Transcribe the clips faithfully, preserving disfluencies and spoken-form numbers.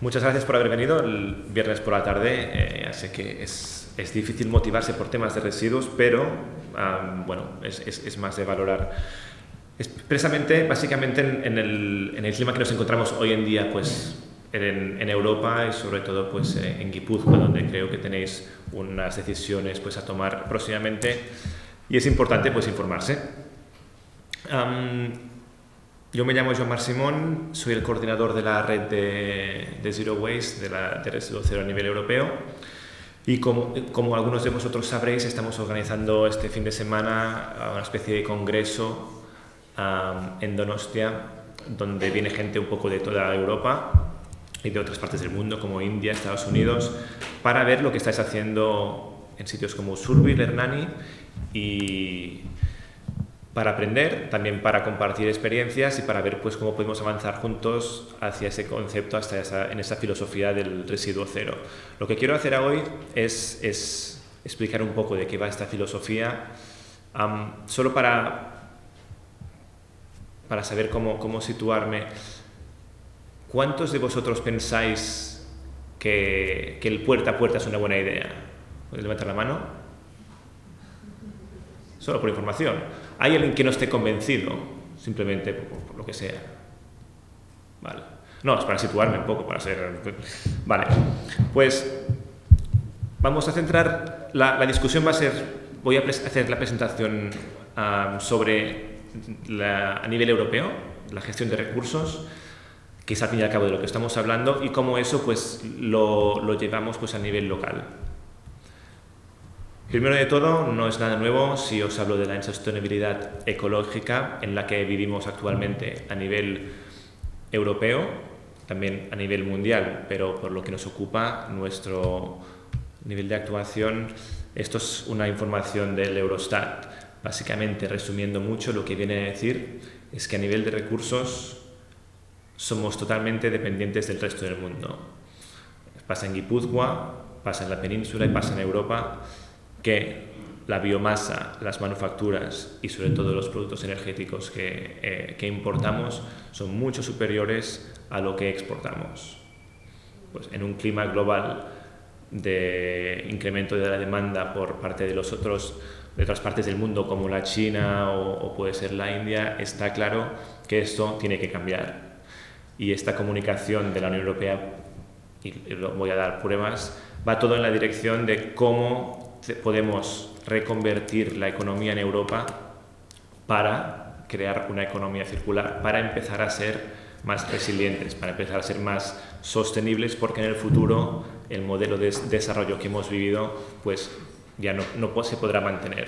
Muchas gracias por haber venido el viernes por la tarde. Eh, ya sé que es, es difícil motivarse por temas de residuos, pero um, bueno, es, es, es más de valorar. Expresamente, básicamente en, en, el, en el clima que nos encontramos hoy en día, pues en, en Europa y sobre todo pues en Guipúzcoa, donde creo que tenéis unas decisiones pues a tomar próximamente y es importante pues informarse. Um, Yo me llamo Joan-Marc Simón, soy el coordinador de la red de, de Zero Waste, de, la, de Residuo Cero a nivel europeo. Y como, como algunos de vosotros sabréis, estamos organizando este fin de semana una especie de congreso um, en Donostia, donde viene gente un poco de toda Europa y de otras partes del mundo, como India, Estados Unidos, para ver lo que estáis haciendo en sitios como Usurbil, Hernani y para aprender, también para compartir experiencias y para ver pues, cómo podemos avanzar juntos hacia ese concepto, hasta esa, en esa filosofía del residuo cero. Lo que quiero hacer hoy es, es explicar un poco de qué va esta filosofía, um, solo para, para saber cómo, cómo situarme. ¿Cuántos de vosotros pensáis que, que el puerta a puerta es una buena idea? ¿Podéis levantar la mano? Solo por información. ¿Hay alguien que no esté convencido? Simplemente por, por lo que sea. Vale. No, es para situarme un poco, para ser... Vale. Pues vamos a centrar... La, la discusión va a ser... Voy a hacer la presentación um, sobre la, a nivel europeo, la gestión de recursos, que es al fin y al cabo de lo que estamos hablando, y cómo eso pues, lo, lo llevamos pues, a nivel local. Primero de todo, no es nada nuevo si os hablo de la insostenibilidad ecológica en la que vivimos actualmente a nivel europeo, también a nivel mundial, pero por lo que nos ocupa nuestro nivel de actuación, esto es una información del Eurostat. Básicamente, resumiendo mucho, lo que viene a decir es que a nivel de recursos somos totalmente dependientes del resto del mundo. Pasa en Guipúzcoa, pasa en la península y pasa en Europa, que la biomasa, las manufacturas y sobre todo los productos energéticos que, eh, que importamos son mucho superiores a lo que exportamos. Pues en un clima global de incremento de la demanda por parte de, los otros, de otras partes del mundo como la China o, o puede ser la India, está claro que esto tiene que cambiar. Y esta comunicación de la Unión Europea, y voy a dar pruebas, va todo en la dirección de cómo podemos reconvertir la economía en Europa para crear una economía circular, para empezar a ser más resilientes, para empezar a ser más sostenibles, porque en el futuro el modelo de desarrollo que hemos vivido pues ya no, no se podrá mantener.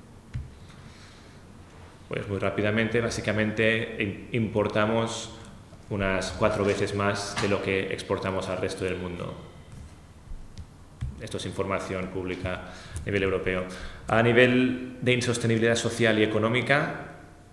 Pues muy rápidamente, básicamente importamos unas cuatro veces más de lo que exportamos al resto del mundo. Esto es información pública a nivel europeo. A nivel de insostenibilidad social y económica,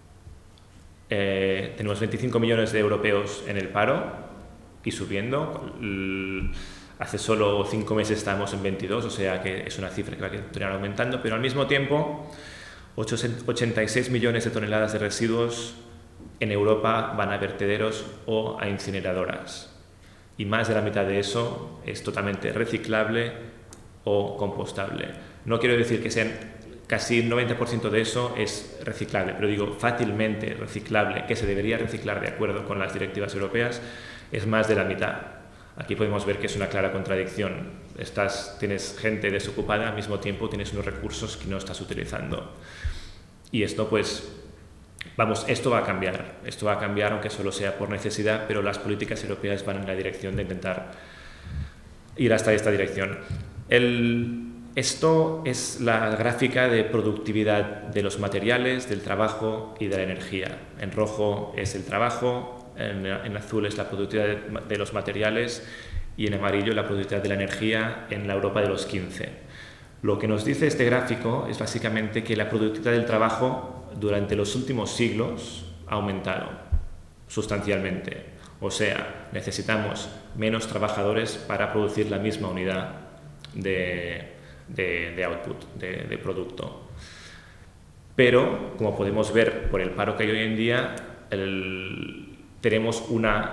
eh, tenemos veinticinco millones de europeos en el paro y subiendo. Hace solo cinco meses estábamos en veintidós, o sea que es una cifra que va a continuar aumentando, pero al mismo tiempo, ochenta y seis millones de toneladas de residuos en Europa van a vertederos o a incineradoras. Y más de la mitad de eso es totalmente reciclable o compostable. No quiero decir que sean casi el noventa por ciento de eso es reciclable, pero digo fácilmente reciclable, que se debería reciclar de acuerdo con las directivas europeas, es más de la mitad. Aquí podemos ver que es una clara contradicción. Estás, tienes gente desocupada, al mismo tiempo tienes unos recursos que no estás utilizando. Y esto pues, vamos, esto va a cambiar. Esto va a cambiar aunque solo sea por necesidad, pero las políticas europeas van en la dirección de intentar ir hasta esta dirección. El, esto es la gráfica de productividad de los materiales, del trabajo y de la energía. En rojo es el trabajo, en, en azul es la productividad de, de los materiales y en amarillo la productividad de la energía en la Europa de los quince. Lo que nos dice este gráfico es básicamente que la productividad del trabajo durante los últimos siglos ha aumentado sustancialmente. O sea, necesitamos menos trabajadores para producir la misma unidad de, de, de output, de, de producto. Pero, como podemos ver por el paro que hay hoy en día, el, tenemos una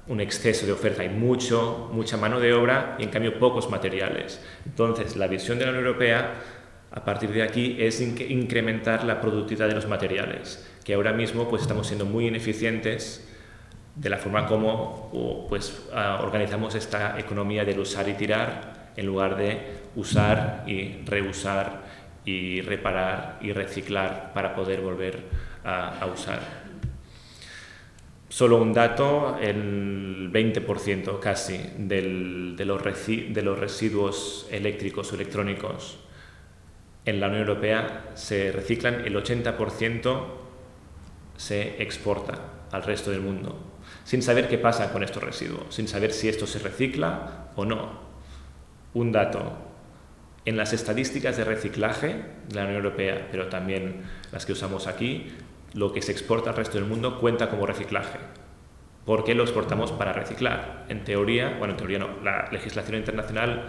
un exceso de oferta, hay mucho, mucha mano de obra y en cambio pocos materiales. Entonces, la visión de la Unión Europea a partir de aquí es incrementar la productividad de los materiales, que ahora mismo pues, estamos siendo muy ineficientes de la forma como pues, uh, organizamos esta economía del usar y tirar en lugar de usar y reusar y reparar y reciclar para poder volver a, a usar. Solo un dato, el veinte por ciento casi del, de, los resi, de los residuos eléctricos o electrónicos en la Unión Europea se reciclan, el ochenta por ciento se exporta al resto del mundo, sin saber qué pasa con estos residuos, sin saber si esto se recicla o no. Un dato, en las estadísticas de reciclaje de la Unión Europea, pero también las que usamos aquí, lo que se exporta al resto del mundo cuenta como reciclaje. ¿Por qué lo exportamos? Para reciclar. En teoría, bueno, en teoría no, la legislación internacional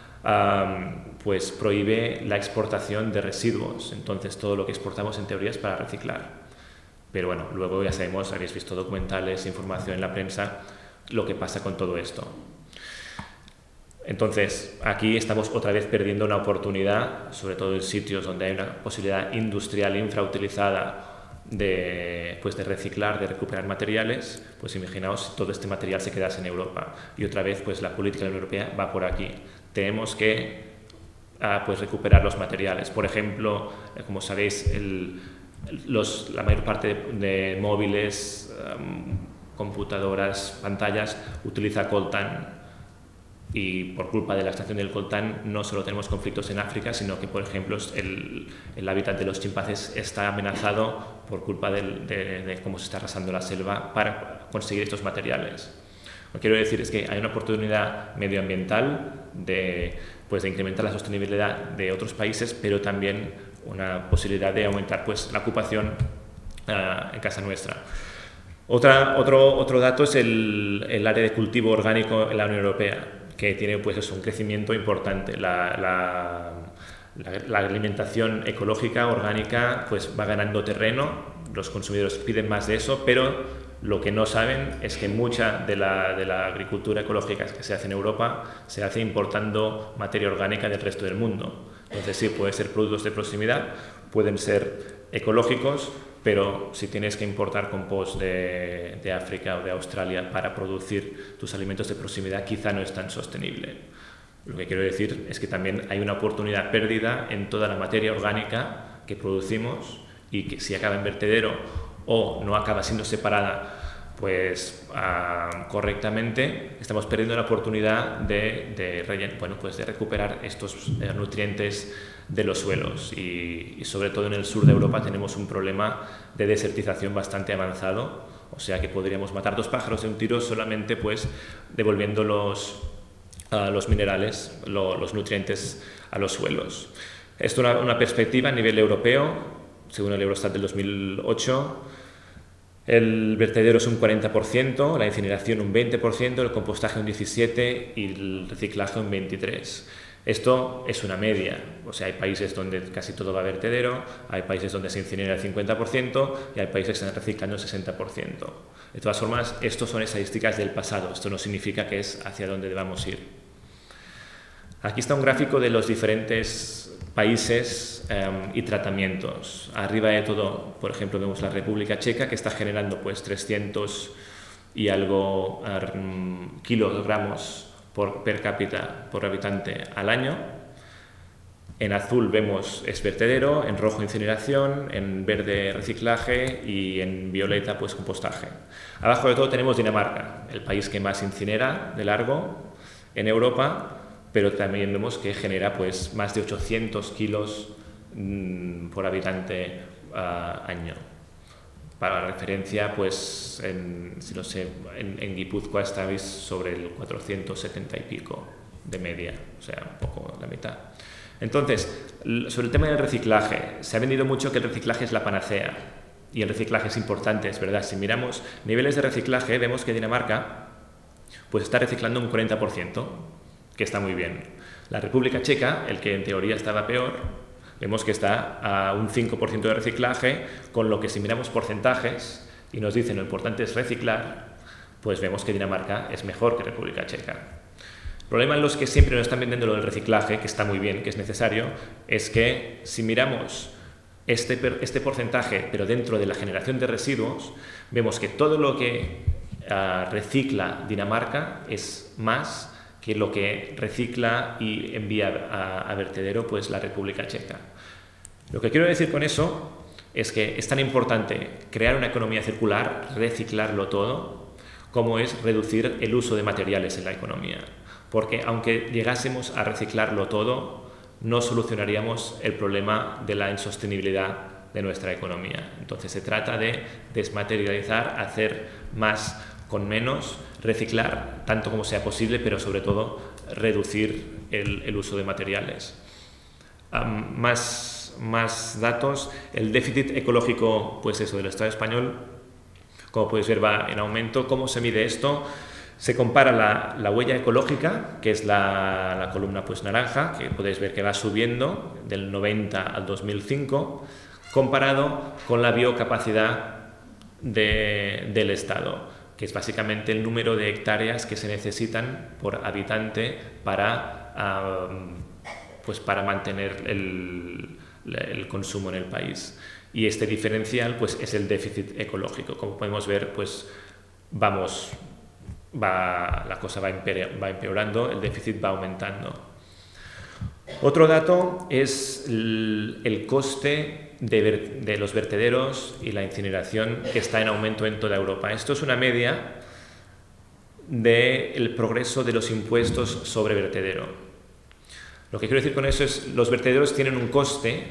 um, pues prohíbe la exportación de residuos, entonces todo lo que exportamos en teoría es para reciclar. Pero bueno, luego ya sabemos, habéis visto documentales, información en la prensa, lo que pasa con todo esto. Entonces, aquí estamos otra vez perdiendo una oportunidad, sobre todo en sitios donde hay una posibilidad industrial infrautilizada de, pues de reciclar, de recuperar materiales. Pues imaginaos si todo este material se quedase en Europa. Y otra vez, pues la política de la Unión Europea va por aquí. Tenemos que uh, pues recuperar los materiales. Por ejemplo, eh, como sabéis, el, los, la mayor parte de, de móviles, um, computadoras, pantallas, utiliza coltán. Y por culpa de la extracción del coltán no solo tenemos conflictos en África, sino que, por ejemplo, el, el hábitat de los chimpancés está amenazado por culpa del, de, de cómo se está arrasando la selva para conseguir estos materiales. Lo que quiero decir es que hay una oportunidad medioambiental de, pues, de incrementar la sostenibilidad de otros países, pero también una posibilidad de aumentar pues, la ocupación uh, en casa nuestra. Otra, otro, otro dato es el, el área de cultivo orgánico en la Unión Europea, que tiene pues eso, un crecimiento importante. La, la, la, la alimentación ecológica, orgánica, pues va ganando terreno, los consumidores piden más de eso, pero lo que no saben es que mucha de la, de la agricultura ecológica que se hace en Europa se hace importando materia orgánica del resto del mundo. Entonces sí, pueden ser productos de proximidad, pueden ser ecológicos, pero si tienes que importar compost de, de África o de Australia para producir tus alimentos de proximidad, quizá no es tan sostenible. Lo que quiero decir es que también hay una oportunidad perdida en toda la materia orgánica que producimos y que si acaba en vertedero o no acaba siendo separada pues, uh, correctamente, estamos perdiendo la oportunidad de, de, rellen- bueno, pues de recuperar estos eh, nutrientes de los suelos y, y sobre todo en el sur de Europa tenemos un problema de desertización bastante avanzado, o sea que podríamos matar dos pájaros de un tiro solamente pues devolviendo los, uh, los minerales, lo, los nutrientes a los suelos. Esto es una, una perspectiva a nivel europeo, según el Eurostat del dos mil ocho. El vertedero es un cuarenta por ciento, la incineración un veinte por ciento, el compostaje un diecisiete por ciento y el reciclaje un veintitrés por ciento. Esto es una media, o sea, hay países donde casi todo va a vertedero, hay países donde se incinera el cincuenta por ciento y hay países que están reciclando el sesenta por ciento. De todas formas, estos son estadísticas del pasado, esto no significa que es hacia donde debamos ir. Aquí está un gráfico de los diferentes países um, y tratamientos. Arriba de todo, por ejemplo, vemos la República Checa, que está generando pues trescientos y algo um, kilogramos por, per cápita por habitante al año. En azul vemos es vertedero, en rojo incineración, en verde reciclaje y en violeta pues compostaje. Abajo de todo tenemos Dinamarca, el país que más incinera de largo en Europa, pero también vemos que genera pues, más de ochocientos kilos mmm, por habitante uh, año. Para la referencia, pues, en, si no sé, en, en Guipúzcoa estáis sobre el cuatrocientos setenta y pico de media, o sea, un poco la mitad. Entonces, sobre el tema del reciclaje, se ha vendido mucho que el reciclaje es la panacea, y el reciclaje es importante, es verdad. Si miramos niveles de reciclaje, vemos que Dinamarca pues, está reciclando un cuarenta por ciento, que está muy bien. La República Checa, el que en teoría estaba peor, vemos que está a un cinco por ciento de reciclaje, con lo que si miramos porcentajes y nos dicen lo importante es reciclar, pues vemos que Dinamarca es mejor que República Checa. El problema en los que siempre nos están vendiendo lo del reciclaje, que está muy bien, que es necesario, es que si miramos este, este porcentaje, pero dentro de la generación de residuos, vemos que todo lo que uh, recicla Dinamarca es más que lo que recicla y envía a, a vertedero pues la República Checa. Lo que quiero decir con eso es que es tan importante crear una economía circular, reciclarlo todo, como es reducir el uso de materiales en la economía. Porque aunque llegásemos a reciclarlo todo, no solucionaríamos el problema de la insostenibilidad de nuestra economía. Entonces se trata de desmaterializar, hacer más con menos, reciclar tanto como sea posible, pero sobre todo reducir el, el uso de materiales. Um, más, más datos, el déficit ecológico, pues eso, del Estado español, como podéis ver, va en aumento. ¿Cómo se mide esto? Se compara la, la huella ecológica, que es la, la columna pues naranja, que podéis ver que va subiendo del noventa al dos mil cinco, comparado con la biocapacidad de, del Estado, que es básicamente el número de hectáreas que se necesitan por habitante para, um, pues para mantener el, el consumo en el país. Y este diferencial pues, es el déficit ecológico. Como podemos ver, pues, vamos, va, la cosa va, empeor, va empeorando, el déficit va aumentando. Otro dato es el, el coste de, ver, de los vertederos y la incineración, que está en aumento en toda Europa. Esto es una media del progreso de los impuestos sobre vertedero. Lo que quiero decir con eso es que los vertederos tienen un coste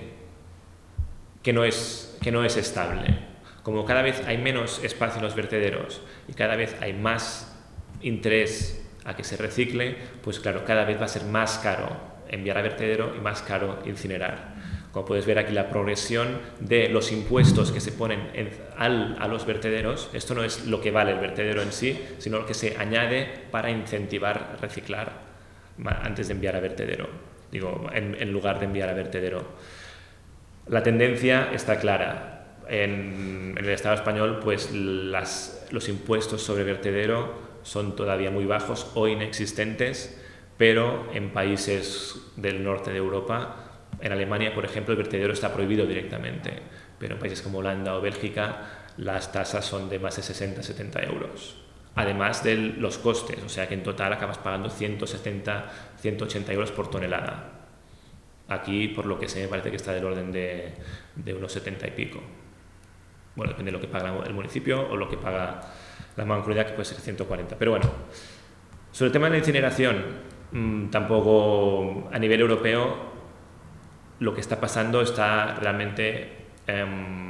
que no es, que no es estable. Como cada vez hay menos espacio en los vertederos y cada vez hay más interés a que se recicle, pues claro, cada vez va a ser más caro enviar a vertedero y más caro incinerar. Como puedes ver aquí, la progresión de los impuestos que se ponen en, al, a los vertederos, esto no es lo que vale el vertedero en sí, sino lo que se añade para incentivar reciclar antes de enviar a vertedero, digo, en, en lugar de enviar a vertedero. La tendencia está clara. En, en el Estado español, pues las, los impuestos sobre vertedero son todavía muy bajos o inexistentes, pero en países del norte de Europa, en Alemania, por ejemplo, el vertedero está prohibido directamente, pero en países como Holanda o Bélgica las tasas son de más de sesenta a setenta euros, además de los costes, o sea que en total acabas pagando ciento setenta a ciento ochenta euros por tonelada. Aquí, por lo que sé, me parece que está del orden de, de unos setenta y pico. Bueno, depende de lo que paga el municipio o lo que paga la Mancomunidad, que puede ser ciento cuarenta. Pero bueno, sobre el tema de la incineración, mmm, tampoco a nivel europeo lo que está pasando está realmente eh,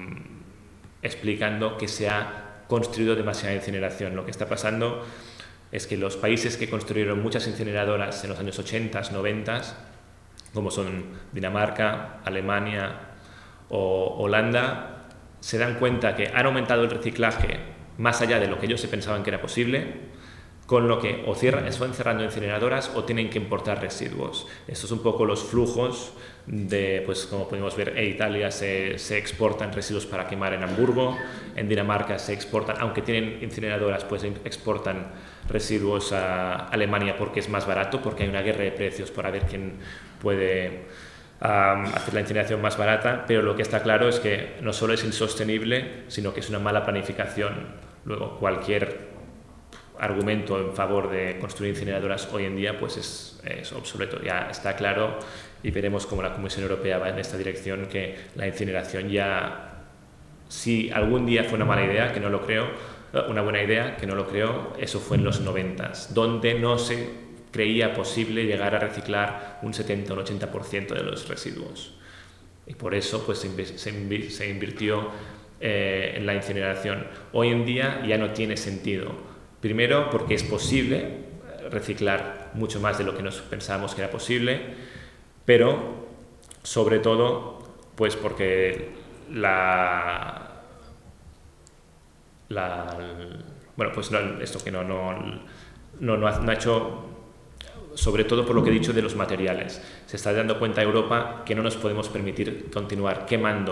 explicando que se ha construido demasiada incineración. Lo que está pasando es que los países que construyeron muchas incineradoras en los años ochenta, noventa, como son Dinamarca, Alemania o Holanda, se dan cuenta que han aumentado el reciclaje más allá de lo que ellos se pensaban que era posible, con lo que o cierran, están cerrando incineradoras o tienen que importar residuos. Estos son un poco los flujos de, pues como podemos ver, en Italia se, se exportan residuos para quemar en Hamburgo, en Dinamarca se exportan, aunque tienen incineradoras, pues exportan residuos a Alemania porque es más barato, porque hay una guerra de precios para ver quién puede um, hacer la incineración más barata, pero lo que está claro es que no solo es insostenible, sino que es una mala planificación. Luego, cualquier argumento en favor de construir incineradoras hoy en día pues es, es obsoleto, ya está claro, y veremos cómo la Comisión Europea va en esta dirección, que la incineración ya, si algún día fue una mala idea, que no lo creo, una buena idea, que no lo creo, eso fue en los noventas, donde no se creía posible llegar a reciclar un setenta o un ochenta por ciento de los residuos, y por eso pues se invirtió eh, en la incineración. Hoy en día ya no tiene sentido. Primero, porque es posible reciclar mucho más de lo que nos pensábamos que era posible, pero sobre todo, pues porque la, la bueno, pues no, esto que no, no, no, no, ha, no ha hecho, sobre todo por lo que he dicho de los materiales. Se está dando cuenta Europa que no nos podemos permitir continuar quemando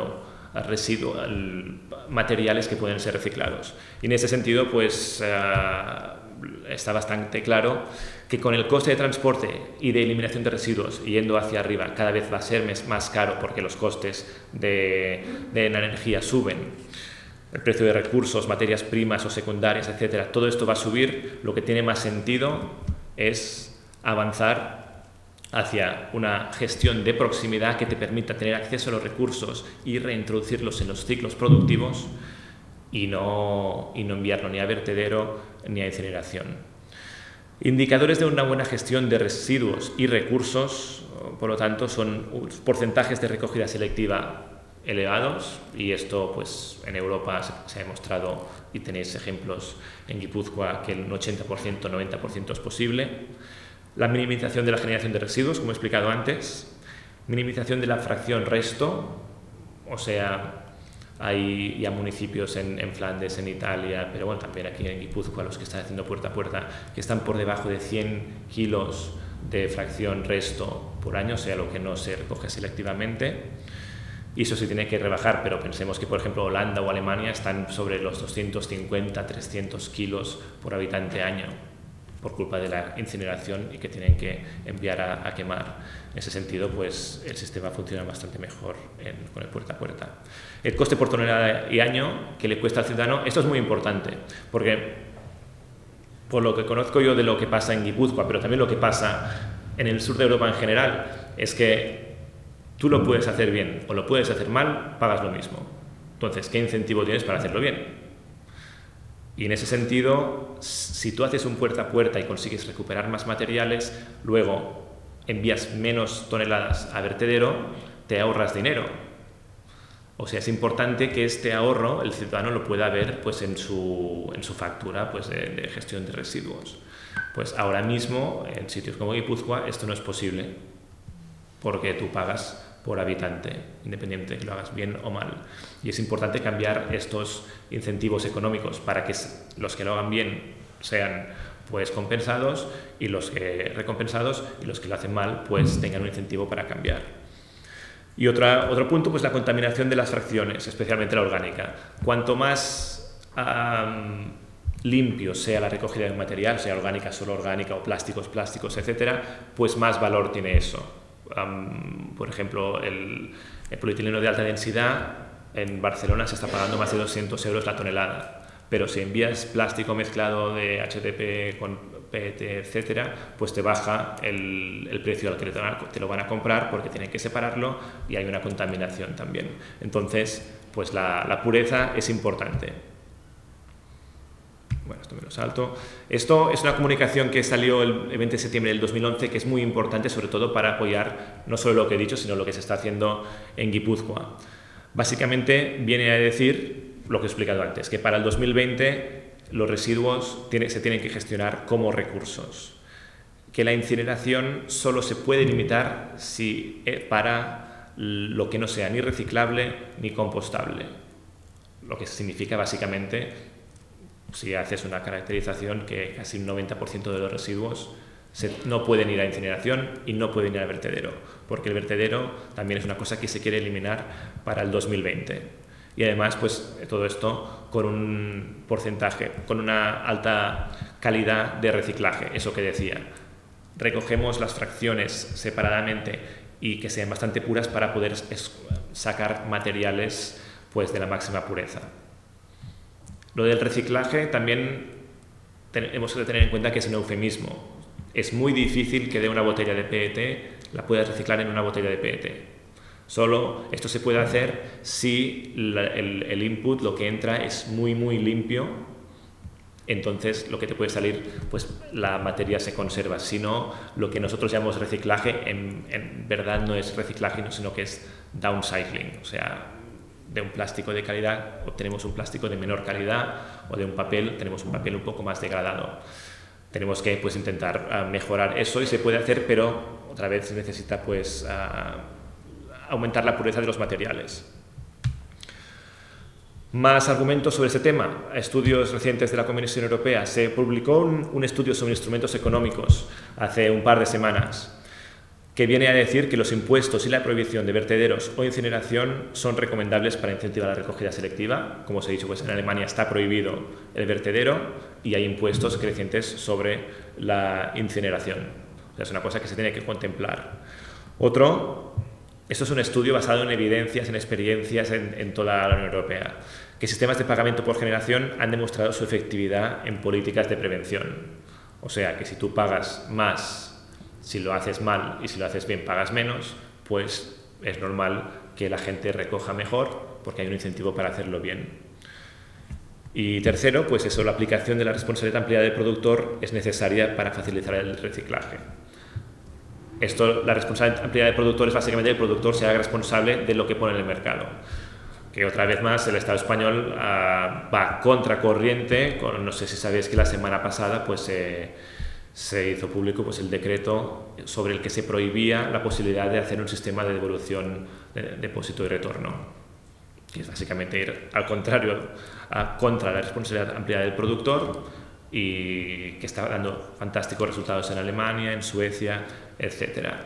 residuos, materiales que pueden ser reciclados. Y en ese sentido, pues uh, está bastante claro que con el coste de transporte y de eliminación de residuos yendo hacia arriba cada vez va a ser más caro porque los costes de, de la energía suben, el precio de recursos, materias primas o secundarias, etcétera, todo esto va a subir. Lo que tiene más sentido es avanzar hacia una gestión de proximidad que te permita tener acceso a los recursos y reintroducirlos en los ciclos productivos y no, y no enviarlo ni a vertedero ni a incineración. Indicadores de una buena gestión de residuos y recursos, por lo tanto, son porcentajes de recogida selectiva elevados, y esto pues en Europa se, se ha demostrado, y tenéis ejemplos en Guipúzcoa, que el ochenta por ciento, noventa por ciento es posible. La minimización de la generación de residuos, como he explicado antes. Minimización de la fracción resto, o sea, hay ya municipios en, en Flandes, en Italia, pero bueno, también aquí en Guipúzcoa, los que están haciendo puerta a puerta, que están por debajo de cien kilos de fracción resto por año, o sea, lo que no se recoge selectivamente. Y eso se tiene que rebajar, pero pensemos que, por ejemplo, Holanda o Alemania están sobre los doscientos cincuenta, trescientos kilos por habitante año, por culpa de la incineración y que tienen que enviar a, a quemar. En ese sentido, pues el sistema funciona bastante mejor en, con el puerta a puerta. El coste por tonelada y año que le cuesta al ciudadano, esto es muy importante, porque por lo que conozco yo de lo que pasa en Guipúzcoa, pero también lo que pasa en el sur de Europa en general, es que tú lo puedes hacer bien o lo puedes hacer mal, pagas lo mismo. Entonces, ¿qué incentivo tienes para hacerlo bien? Y en ese sentido, si tú haces un puerta a puerta y consigues recuperar más materiales, luego envías menos toneladas a vertedero, te ahorras dinero. O sea, es importante que este ahorro el ciudadano lo pueda ver pues, en, su, en su factura pues, de, de gestión de residuos. Pues ahora mismo, en sitios como Guipúzcoa, esto no es posible, porque tú pagas por habitante, independiente de que lo hagas bien o mal. Y es importante cambiar estos incentivos económicos para que los que lo hagan bien sean pues compensados y los que recompensados y los que lo hacen mal pues tengan un incentivo para cambiar. Y otra, otro punto, pues la contaminación de las fracciones, especialmente la orgánica. Cuanto más um, limpio sea la recogida de un material, sea orgánica, solo orgánica o plásticos, plásticos, etcétera, pues más valor tiene eso. Um, por ejemplo, el, el polietileno de alta densidad en Barcelona se está pagando más de doscientos euros la tonelada, pero si envías plástico mezclado de H D P con P E T, etcétera, pues te baja el, el precio al que te lo van a comprar porque tienen que separarlo y hay una contaminación también. Entonces, pues la, la pureza es importante. Bueno, esto me lo salto. Esto es una comunicación que salió el veinte de septiembre del dos mil once, que es muy importante, sobre todo para apoyar no solo lo que he dicho, sino lo que se está haciendo en Guipúzcoa. Básicamente viene a decir lo que he explicado antes, que para el dos mil veinte los residuos tiene, se tienen que gestionar como recursos, que la incineración solo se puede limitar si, eh, para lo que no sea ni reciclable ni compostable, lo que significa básicamente, si haces una caracterización, que casi un noventa por ciento de los residuos se, no pueden ir a incineración y no pueden ir al vertedero, porque el vertedero también es una cosa que se quiere eliminar para el dos mil veinte. Y además, pues todo esto con un porcentaje, con una alta calidad de reciclaje, eso que decía. Recogemos las fracciones separadamente y que sean bastante puras para poder sacar materiales pues, de la máxima pureza. Lo del reciclaje también tenemos que tener en cuenta que es un eufemismo. Es muy difícil que de una botella de P E T la puedas reciclar en una botella de P E T. Solo esto se puede hacer si la, el, el input, lo que entra, es muy muy limpio. Entonces lo que te puede salir, pues la materia se conserva. Si no, lo que nosotros llamamos reciclaje en, en verdad no es reciclaje, sino que es downcycling. O sea, de un plástico de calidad obtenemos un plástico de menor calidad, o de un papel tenemos un papel un poco más degradado. Tenemos que pues, intentar uh, mejorar eso, y se puede hacer, pero otra vez se necesita pues, uh, aumentar la pureza de los materiales. Más argumentos sobre este tema. Estudios recientes de la Comisión Europea. Se publicó un, un estudio sobre instrumentos económicos hace un par de semanas, que viene a decir que los impuestos y la prohibición de vertederos o incineración son recomendables para incentivar la recogida selectiva. Como os he dicho, pues en Alemania está prohibido el vertedero y hay impuestos crecientes sobre la incineración. O sea, es una cosa que se tiene que contemplar. Otro, esto es un estudio basado en evidencias, en experiencias en, en toda la Unión Europea, que sistemas de pagamento por generación han demostrado su efectividad en políticas de prevención. O sea, que si tú pagas más, si lo haces mal y si lo haces bien pagas menos, pues es normal que la gente recoja mejor porque hay un incentivo para hacerlo bien. Y tercero, pues eso, la aplicación de la responsabilidad ampliada del productor es necesaria para facilitar el reciclaje. Esto, la responsabilidad ampliada del productor es básicamente que el productor se haga responsable de lo que pone en el mercado. Que otra vez más el Estado español uh, va contracorriente, con, no sé si sabéis que la semana pasada pues eh, se hizo público pues, el decreto sobre el que se prohibía la posibilidad de hacer un sistema de devolución de depósito y retorno, que es básicamente ir al contrario, a, contra la responsabilidad ampliada del productor, y que está dando fantásticos resultados en Alemania, en Suecia, etcétera.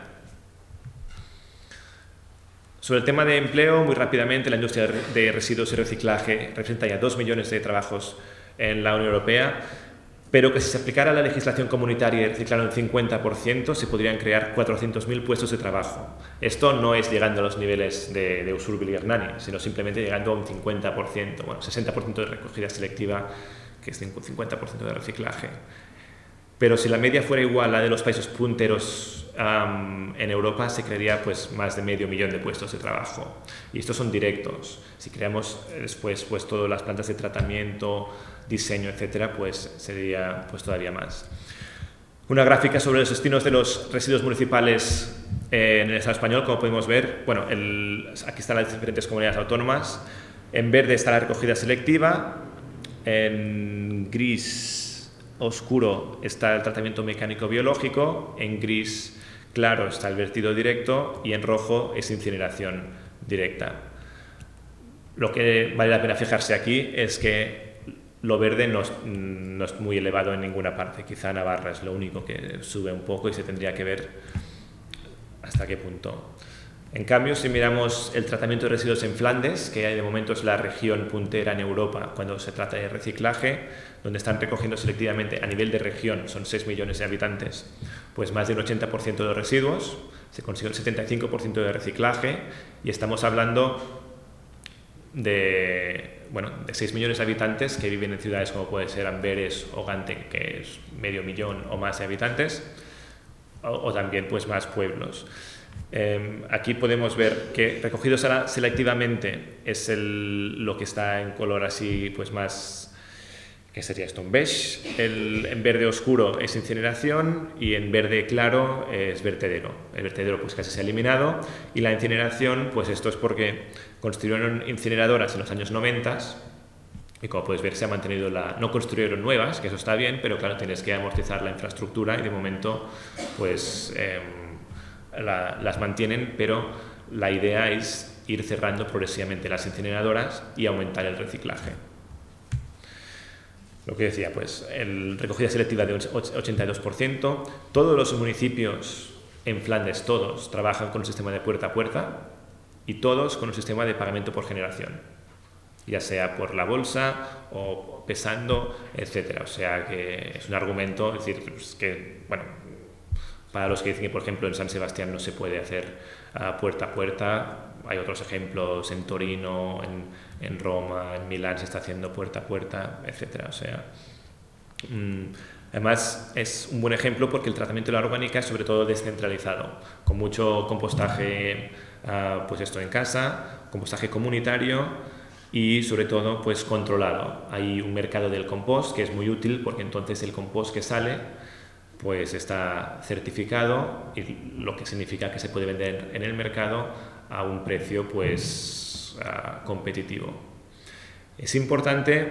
Sobre el tema de empleo, muy rápidamente, la industria de residuos y reciclaje representa ya dos millones de trabajos en la Unión Europea, pero que si se aplicara la legislación comunitaria y reciclara un cincuenta por ciento, se podrían crear cuatrocientos mil puestos de trabajo. Esto no es llegando a los niveles de, de Usurbil y Hernani, sino simplemente llegando a un cincuenta por ciento, bueno, sesenta por ciento de recogida selectiva, que es cincuenta por ciento de reciclaje. Pero si la media fuera igual a la de los países punteros um, en Europa, se crearía pues, más de medio millón de puestos de trabajo. Y estos son directos. Si creamos después pues, todas las plantas de tratamiento, diseño, etcétera, pues sería pues, todavía más. Una gráfica sobre los destinos de los residuos municipales eh, en el Estado español, como podemos ver. Bueno, el, aquí están las diferentes comunidades autónomas. En verde está la recogida selectiva. En gris oscuro está el tratamiento mecánico biológico, en gris claro está el vertido directo y en rojo es incineración directa. Lo que vale la pena fijarse aquí es que lo verde no es, no es muy elevado en ninguna parte, quizá Navarra es lo único que sube un poco y se tendría que ver hasta qué punto. En cambio, si miramos el tratamiento de residuos en Flandes, que de momento es la región puntera en Europa cuando se trata de reciclaje, donde están recogiendo selectivamente a nivel de región, son seis millones de habitantes, pues más del ochenta por ciento de los residuos, se consigue el setenta y cinco por ciento de reciclaje y estamos hablando de, bueno, de seis millones de habitantes que viven en ciudades como puede ser Amberes o Gante, que es medio millón o más de habitantes, o, o también pues más pueblos. Eh, aquí podemos ver que recogido selectivamente es el, lo que está en color así pues más, que sería esto, un beige, el, en verde oscuro es incineración y en verde claro es vertedero. El vertedero pues casi se ha eliminado y la incineración pues esto es porque construyeron incineradoras en los años noventa y como puedes ver se ha mantenido la, no construyeron nuevas, que eso está bien, pero claro tienes que amortizar la infraestructura y de momento pues eh, La, las mantienen, pero la idea es ir cerrando progresivamente las incineradoras y aumentar el reciclaje. Lo que decía, pues, el recogida selectiva de ochenta y dos por ciento, todos los municipios en Flandes, todos, trabajan con un sistema de puerta a puerta y todos con un sistema de pagamento por generación, ya sea por la bolsa o pesando, etcétera. O sea que es un argumento, es decir, pues, que, bueno, para los que dicen que, por ejemplo, en San Sebastián no se puede hacer uh, puerta a puerta, hay otros ejemplos en Torino, en, en Roma, en Milán se está haciendo puerta a puerta, etcétera. O sea, mmm, además es un buen ejemplo porque el tratamiento de la orgánica es sobre todo descentralizado, con mucho compostaje, uh, pues esto en casa, compostaje comunitario y sobre todo pues controlado. Hay un mercado del compost que es muy útil porque entonces el compost que sale pues está certificado y lo que significa que se puede vender en el mercado a un precio pues uh, competitivo. Es importante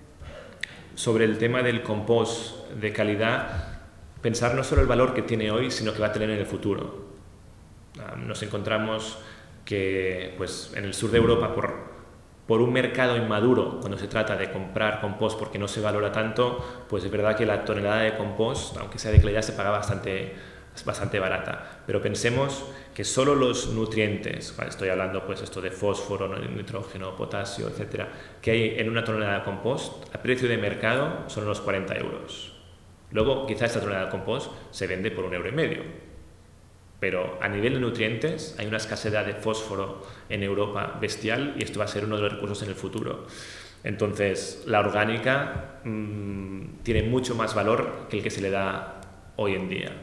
sobre el tema del compost de calidad pensar no solo el valor que tiene hoy sino que va a tener en el futuro. Uh, nos encontramos que pues en el sur de Europa por por un mercado inmaduro, cuando se trata de comprar compost porque no se valora tanto, pues es verdad que la tonelada de compost, aunque sea de calidad, se paga bastante es bastante barata, pero pensemos que solo los nutrientes, estoy hablando pues esto de fósforo, nitrógeno, potasio, etcétera, que hay en una tonelada de compost, a precio de mercado son unos cuarenta euros. Luego, quizá esta tonelada de compost se vende por un euro y medio, pero a nivel de nutrientes hay una escasez de fósforo en Europa bestial y esto va a ser uno de los recursos en el futuro. Entonces, la orgánica mmm, tiene mucho más valor que el que se le da hoy en día.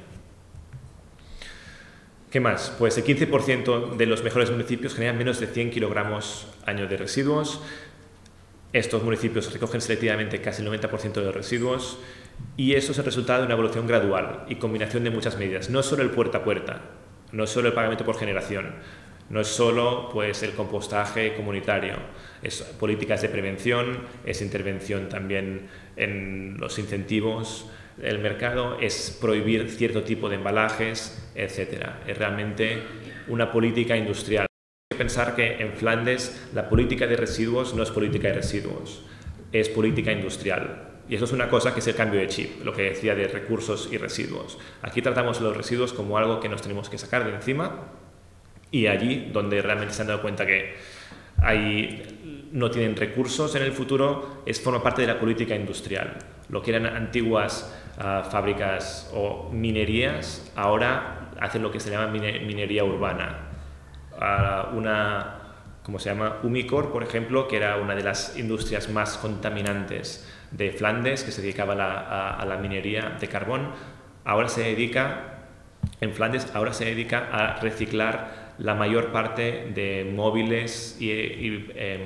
¿Qué más? Pues el quince por ciento de los mejores municipios generan menos de cien kilogramos año de residuos. Estos municipios recogen selectivamente casi el noventa por ciento de los residuos y eso es el resultado de una evolución gradual y combinación de muchas medidas. No solo el puerta a puerta, no solo el pagamento por generación, no es solo pues, el compostaje comunitario, es políticas de prevención, es intervención también en los incentivos del mercado, es prohibir cierto tipo de embalajes, etcétera. Es realmente una política industrial. Hay que pensar que en Flandes la política de residuos no es política de residuos, es política industrial. Y eso es una cosa que es el cambio de chip, lo que decía de recursos y residuos. Aquí tratamos los residuos como algo que nos tenemos que sacar de encima y allí donde realmente se han dado cuenta que hay, no tienen recursos en el futuro, es forma parte de la política industrial. Lo que eran antiguas uh, fábricas o minerías, ahora hacen lo que se llama mine, minería urbana. Uh, una, ¿cómo se llama? Umicore, por ejemplo, que era una de las industrias más contaminantes de Flandes, que se dedicaba a la, a, a la minería de carbón, ahora se dedica, en Flandes, ahora se dedica a reciclar la mayor parte de móviles y, y, eh,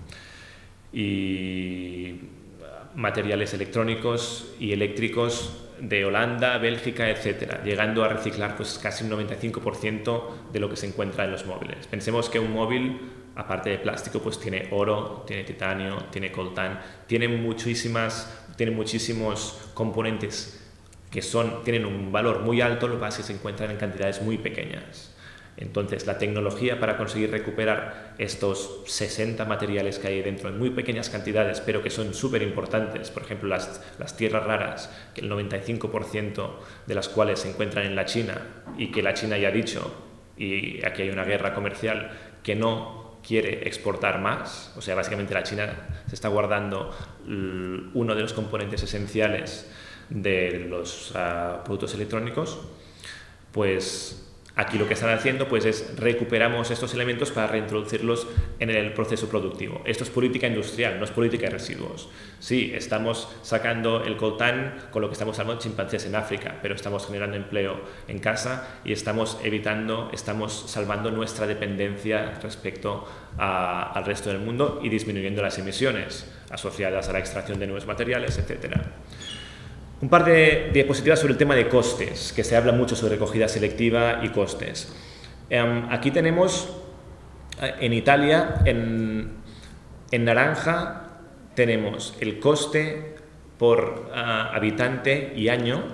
y materiales electrónicos y eléctricos de Holanda, Bélgica, etcétera, llegando a reciclar pues, casi un noventa y cinco por ciento de lo que se encuentra en los móviles. Pensemos que un móvil, aparte de plástico, pues tiene oro, tiene titanio, tiene coltán, tiene, muchísimas, tiene muchísimos componentes que son, tienen un valor muy alto, lo que pasa es que se encuentran en cantidades muy pequeñas. Entonces, la tecnología para conseguir recuperar estos sesenta materiales que hay dentro en muy pequeñas cantidades, pero que son súper importantes, por ejemplo, las, las tierras raras, que el noventa y cinco por ciento de las cuales se encuentran en la China y que la China ya ha dicho, y aquí hay una guerra comercial, que no quiere exportar más, o sea, básicamente la China se está guardando uno de los componentes esenciales de los uh, productos electrónicos, pues aquí lo que están haciendo pues, es recuperamos estos elementos para reintroducirlos en el proceso productivo. Esto es política industrial, no es política de residuos. Sí, estamos sacando el coltán con lo que estamos salvando chimpancés en África, pero estamos generando empleo en casa y estamos evitando, estamos salvando nuestra dependencia respecto a, al resto del mundo y disminuyendo las emisiones asociadas a la extracción de nuevos materiales, etcétera. Un par de diapositivas sobre el tema de costes, que se habla mucho sobre recogida selectiva y costes. Um, aquí tenemos, en Italia, en, en naranja, tenemos el coste por uh, habitante y año.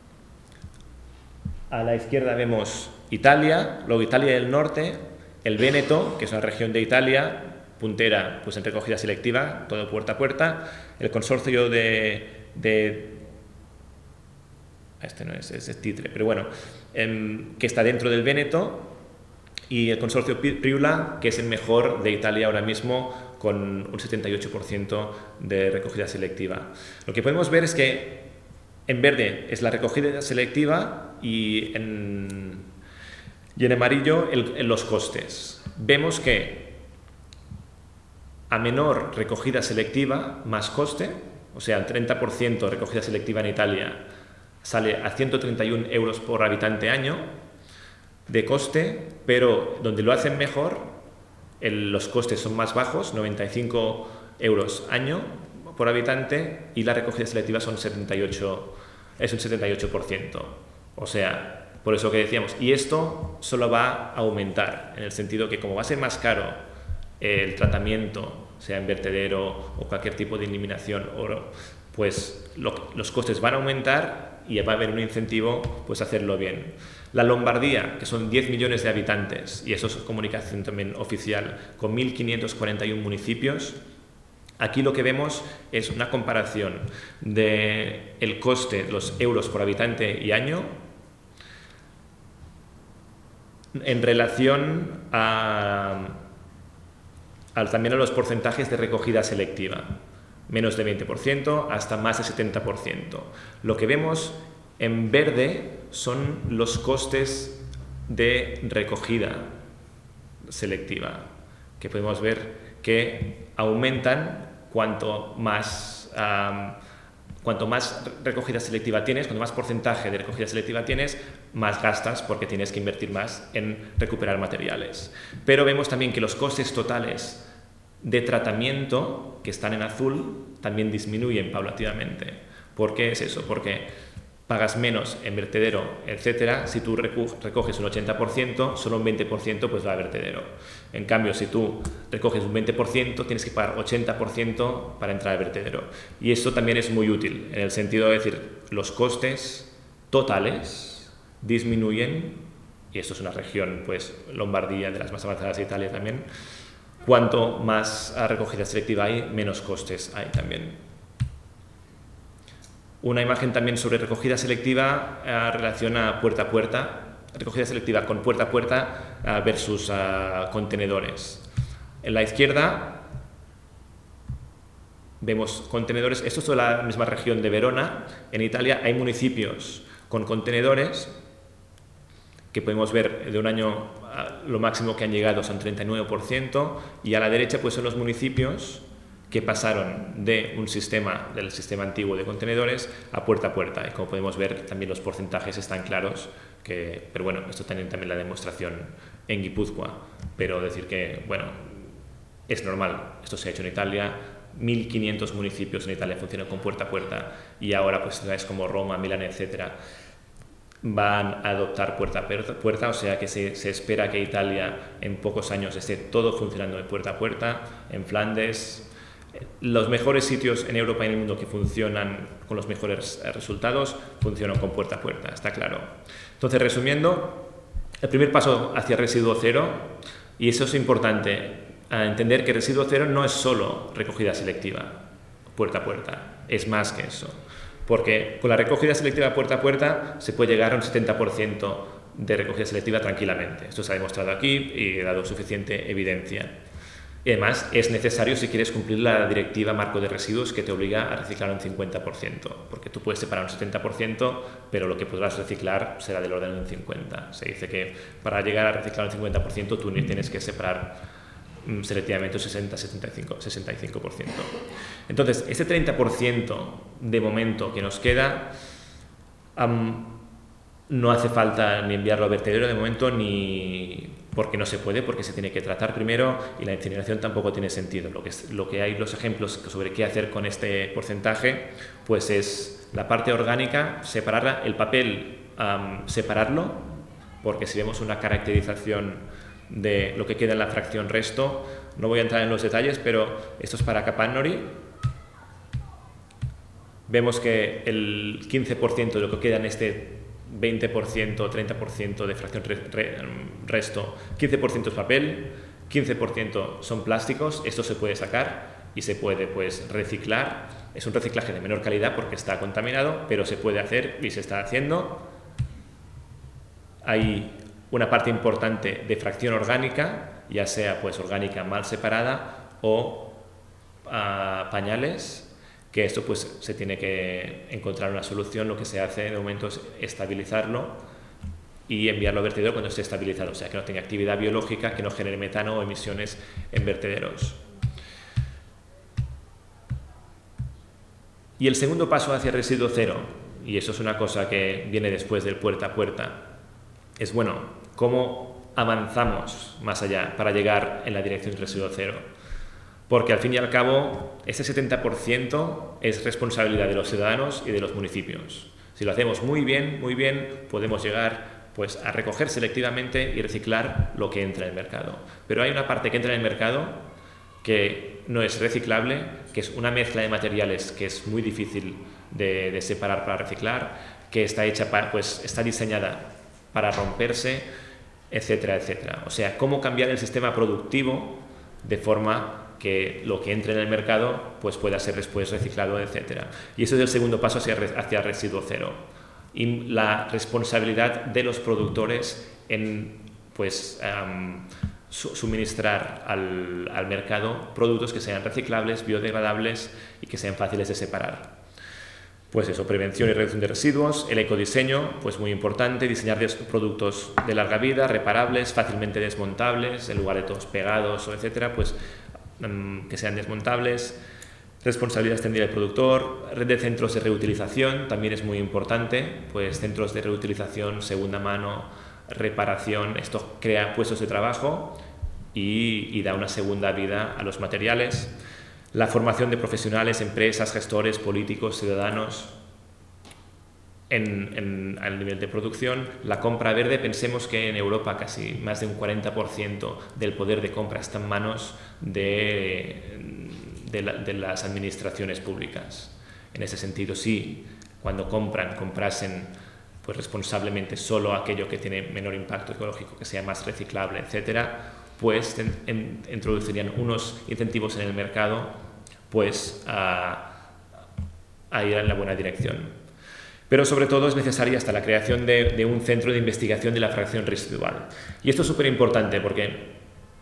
A la izquierda vemos Italia, luego Italia del Norte, el Véneto, que es una región de Italia, puntera pues, en recogida selectiva, todo puerta a puerta, el consorcio de... de este no es, es Titre, pero bueno, eh, que está dentro del Véneto, y el consorcio Priula, que es el mejor de Italia ahora mismo, con un setenta y ocho por ciento de recogida selectiva. Lo que podemos ver es que en verde es la recogida selectiva y en, y en amarillo el, en los costes. Vemos que a menor recogida selectiva, más coste, o sea, el treinta por ciento de recogida selectiva en Italia sale a ciento treinta y uno euros por habitante año de coste, pero donde lo hacen mejor, el, los costes son más bajos, noventa y cinco euros año por habitante, y la recogida selectiva son setenta y ocho, es un setenta y ocho por ciento. O sea, por eso que decíamos, y esto solo va a aumentar, en el sentido que como va a ser más caro el tratamiento, sea en vertedero o cualquier tipo de eliminación, oro, pues lo, los costes van a aumentar y va a haber un incentivo pues a hacerlo bien. La Lombardía, que son diez millones de habitantes, y eso es comunicación también oficial, con mil quinientos cuarenta y uno municipios, aquí lo que vemos es una comparación del coste, los euros por habitante y año, en relación a, a, también a los porcentajes de recogida selectiva, menos de veinte por ciento hasta más de setenta por ciento. Lo que vemos en verde son los costes de recogida selectiva, que podemos ver que aumentan cuanto más, um, cuanto más recogida selectiva tienes, cuanto más porcentaje de recogida selectiva tienes, más gastas porque tienes que invertir más en recuperar materiales. Pero vemos también que los costes totales de tratamiento, que están en azul, también disminuyen paulatinamente. ¿Por qué es eso? Porque pagas menos en vertedero, etcétera. Si tú recoges un ochenta por ciento, solo un veinte por ciento pues va a vertedero. En cambio, si tú recoges un veinte por ciento, tienes que pagar ochenta por ciento para entrar al vertedero. Y esto también es muy útil, en el sentido de decir, los costes totales disminuyen, y esto es una región, pues, Lombardía, de las más avanzadas de Italia también. Cuanto más recogida selectiva hay, menos costes hay también. Una imagen también sobre recogida selectiva eh, relaciona puerta a puerta, recogida selectiva con puerta a puerta eh, versus eh, contenedores. En la izquierda vemos contenedores, esto es toda la misma región de Verona. En Italia hay municipios con contenedores que podemos ver de un año lo máximo que han llegado son treinta y nueve por ciento, y a la derecha pues son los municipios que pasaron de un sistema, del sistema antiguo de contenedores, a puerta a puerta. Y como podemos ver, también los porcentajes están claros, que, pero bueno, esto también, también la demostración en Guipúzcoa, pero decir que, bueno, es normal, esto se ha hecho en Italia, mil quinientos municipios en Italia funcionan con puerta a puerta, y ahora pues ciudades como Roma, Milán, etcétera, van a adoptar puerta a puerta, o sea que se, se espera que Italia en pocos años esté todo funcionando de puerta a puerta. En Flandes, los mejores sitios en Europa y en el mundo que funcionan con los mejores resultados funcionan con puerta a puerta, está claro. Entonces, resumiendo, el primer paso hacia residuo cero, y eso es importante, a entender que residuo cero no es solo recogida selectiva, puerta a puerta, es más que eso. Porque con la recogida selectiva puerta a puerta se puede llegar a un setenta por ciento de recogida selectiva tranquilamente. Esto se ha demostrado aquí y he dado suficiente evidencia. Y además es necesario si quieres cumplir la directiva marco de residuos que te obliga a reciclar un cincuenta por ciento, porque tú puedes separar un setenta por ciento, pero lo que podrás reciclar será del orden de un cincuenta por ciento. Se dice que para llegar a reciclar un cincuenta por ciento tú tienes que separar selectivamente un sesenta a sesenta y cinco por ciento. Entonces, este treinta por ciento de momento que nos queda, um, no hace falta ni enviarlo a vertedero de momento, ni porque no se puede, porque se tiene que tratar primero y la incineración tampoco tiene sentido. Lo que, es, lo que hay, los ejemplos sobre qué hacer con este porcentaje, pues es la parte orgánica, separarla, el papel, um, separarlo, porque si vemos una caracterización de lo que queda en la fracción resto, no voy a entrar en los detalles, pero esto es para Capannori. Vemos que el quince por ciento de lo que queda en este veinte por ciento o treinta por ciento de fracción re, re, resto, quince por ciento es papel, quince por ciento son plásticos. Esto se puede sacar y se puede pues reciclar. Es un reciclaje de menor calidad porque está contaminado, pero se puede hacer y se está haciendo. Hay una parte importante de fracción orgánica, ya sea pues orgánica mal separada o uh, pañales, que esto pues se tiene que encontrar una solución. Lo que se hace de momento es estabilizarlo y enviarlo a vertedero cuando esté estabilizado, o sea que no tenga actividad biológica, que no genere metano o emisiones en vertederos. Y el segundo paso hacia residuo cero, y eso es una cosa que viene después del puerta a puerta, es bueno, ¿cómo avanzamos más allá para llegar en la dirección del residuo cero? Porque al fin y al cabo, ese setenta por ciento es responsabilidad de los ciudadanos y de los municipios. Si lo hacemos muy bien, muy bien, podemos llegar pues, a recoger selectivamente y reciclar lo que entra en el mercado. Pero hay una parte que entra en el mercado que no es reciclable, que es una mezcla de materiales que es muy difícil de, de separar para reciclar, que está hecha para, pues, está diseñada para romperse, etcétera, etcétera. O sea, cómo cambiar el sistema productivo de forma que lo que entre en el mercado pues pueda ser después reciclado, etcétera. Y eso es el segundo paso hacia, hacia residuo cero. Y la responsabilidad de los productores en pues um, su suministrar al, al mercado productos que sean reciclables, biodegradables y que sean fáciles de separar. Pues eso, prevención y reducción de residuos, el ecodiseño, pues muy importante, diseñar productos de larga vida, reparables, fácilmente desmontables, en lugar de todos pegados o etcétera, pues um, que sean desmontables. Responsabilidad extendida del productor, red de centros de reutilización, también es muy importante, pues centros de reutilización, segunda mano, reparación, esto crea puestos de trabajo y, y da una segunda vida a los materiales. La formación de profesionales, empresas, gestores, políticos, ciudadanos en, en, al nivel de producción. La compra verde, pensemos que en Europa casi más de un cuarenta por ciento del poder de compra está en manos de, de, la, de las administraciones públicas. En ese sentido, sí, cuando compran, comprasen pues responsablemente solo aquello que tiene menor impacto ecológico, que sea más reciclable, etcétera, pues en, en, introducirían unos incentivos en el mercado pues a, a ir en la buena dirección. Pero sobre todo es necesaria hasta la creación de, de un centro de investigación de la fracción residual. Y esto es súper importante porque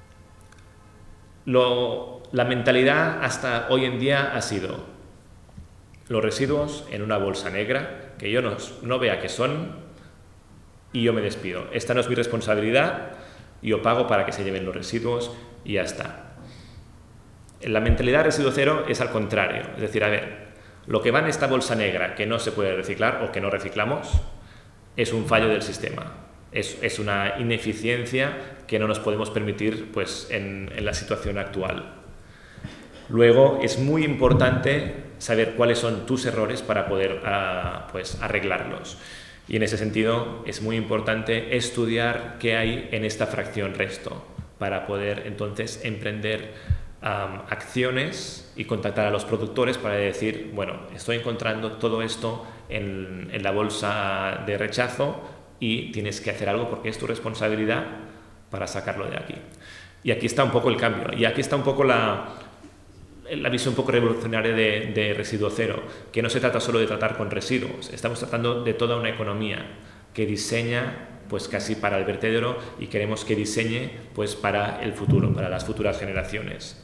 lo, la mentalidad hasta hoy en día ha sido los residuos en una bolsa negra, que yo no, no vea qué son y yo me despido. Esta no es mi responsabilidad, yo pago para que se lleven los residuos y ya está. La mentalidad residuo cero es al contrario, es decir, a ver, lo que va en esta bolsa negra que no se puede reciclar o que no reciclamos es un fallo del sistema, es, es una ineficiencia que no nos podemos permitir pues, en, en la situación actual. Luego es muy importante saber cuáles son tus errores para poder uh, pues, arreglarlos. Y en ese sentido es muy importante estudiar qué hay en esta fracción resto para poder entonces emprender um, acciones y contactar a los productores para decir, bueno, estoy encontrando todo esto en, en la bolsa de rechazo y tienes que hacer algo porque es tu responsabilidad para sacarlo de aquí. Y aquí está un poco el cambio, y aquí está un poco la... la visión un poco revolucionaria de, de residuo cero, que no se trata solo de tratar con residuos, estamos tratando de toda una economía que diseña pues casi para el vertedero y queremos que diseñe pues para el futuro, para las futuras generaciones.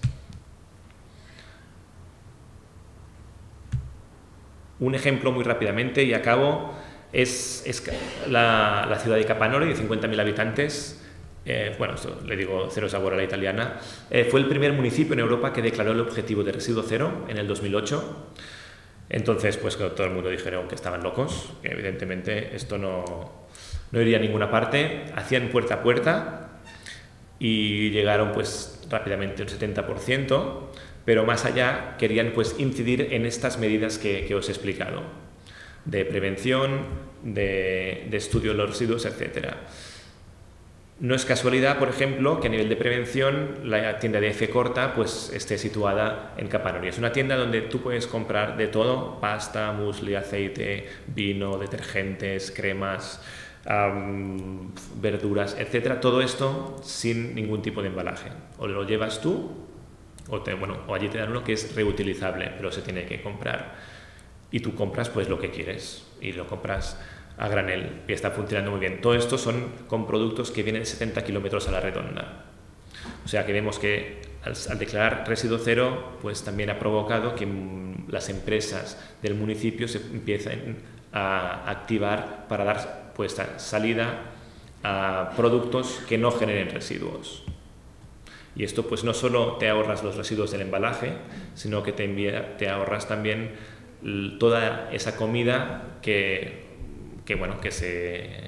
Un ejemplo muy rápidamente y acabo es, es la, la ciudad de Capanori, de cincuenta mil habitantes. Eh, bueno, esto le digo cero sabor a la italiana, eh, fue el primer municipio en Europa que declaró el objetivo de residuo cero en el dos mil ocho. Entonces, pues todo el mundo dijeron que estaban locos, que evidentemente esto no, no iría a ninguna parte. Hacían puerta a puerta y llegaron pues rápidamente al setenta por ciento, pero más allá querían pues incidir en estas medidas que, que os he explicado, de prevención, de, de estudio de los residuos, etcétera. No es casualidad, por ejemplo, que a nivel de prevención la tienda de F corta pues, esté situada en Capanori. Es una tienda donde tú puedes comprar de todo, pasta, muesli, aceite, vino, detergentes, cremas, um, verduras, etcétera. Todo esto sin ningún tipo de embalaje. O lo llevas tú, o, te, bueno, o allí te dan uno que es reutilizable, pero se tiene que comprar. Y tú compras pues, lo que quieres y lo compras a granel y está funcionando muy bien. Todo esto son con productos que vienen setenta kilómetros a la redonda. O sea que vemos que al, al declarar residuo cero, pues también ha provocado que mm, las empresas del municipio se empiecen a activar para dar pues, salida a productos que no generen residuos. Y esto pues no solo te ahorras los residuos del embalaje, sino que te, envía, te ahorras también toda esa comida que que bueno que se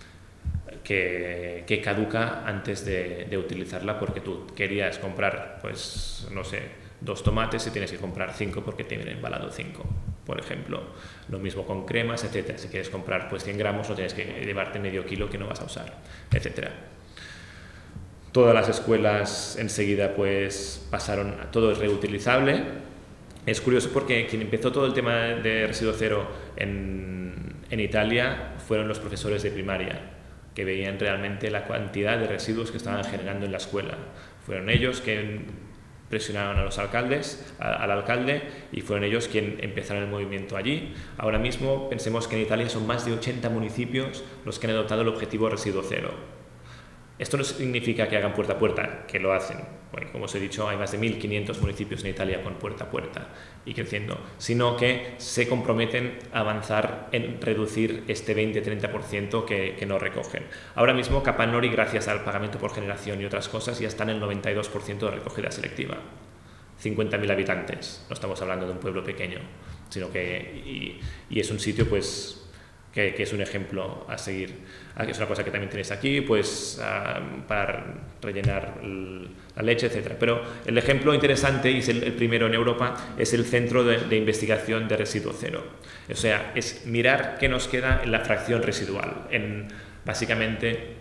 que, que caduca antes de, de utilizarla porque tú querías comprar pues no sé dos tomates y tienes que comprar cinco porque te viene embalado cinco, por ejemplo. Lo mismo con cremas, etcétera. Si quieres comprar pues cien gramos no tienes que llevarte medio kilo que no vas a usar, etcétera. Todas las escuelas enseguida pues pasaron a todo es reutilizable. Es curioso porque quien empezó todo el tema de residuo cero en En Italia fueron los profesores de primaria, que veían realmente la cantidad de residuos que estaban generando en la escuela. Fueron ellos que presionaron a los alcaldes, a, al alcalde, y fueron ellos quienes empezaron el movimiento allí. Ahora mismo pensemos que en Italia son más de ochenta municipios los que han adoptado el objetivo residuo cero. Esto no significa que hagan puerta a puerta, que lo hacen. Bueno, como os he dicho, hay más de mil quinientos municipios en Italia con puerta a puerta y creciendo, sino que se comprometen a avanzar en reducir este veinte a treinta por ciento que, que no recogen. Ahora mismo Capanori, gracias al pagamento por generación y otras cosas, ya están en el noventa y dos por ciento de recogida selectiva. cincuenta mil habitantes, no estamos hablando de un pueblo pequeño, sino que y, y es un sitio pues que, que es un ejemplo a seguir. Es una cosa que también tenéis aquí, pues uh, para rellenar el, la leche, etcétera. Pero el ejemplo interesante, y es el, el primero en Europa, es el Centro de, de Investigación de Residuo Cero. O sea, es mirar qué nos queda en la fracción residual, en básicamente